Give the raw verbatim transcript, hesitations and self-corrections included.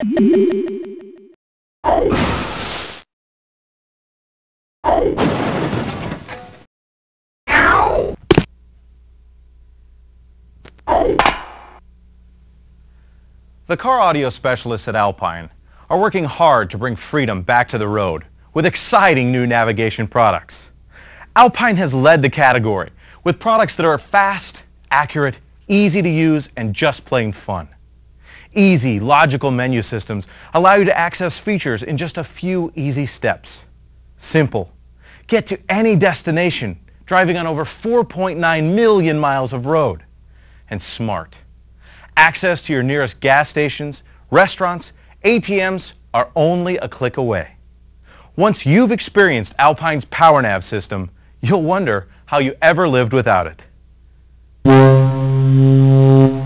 The car audio specialists at Alpine are working hard to bring freedom back to the road with exciting new navigation products. Alpine has led the category with products that are fast, accurate, easy to use, and just plain fun. Easy, logical menu systems allow you to access features in just a few easy steps. Simple. Get to any destination driving on over four point nine million miles of road. And smart. Access to your nearest gas stations, restaurants, A T Ms are only a click away. Once you've experienced Alpine's PowerNav system, you'll wonder how you ever lived without it.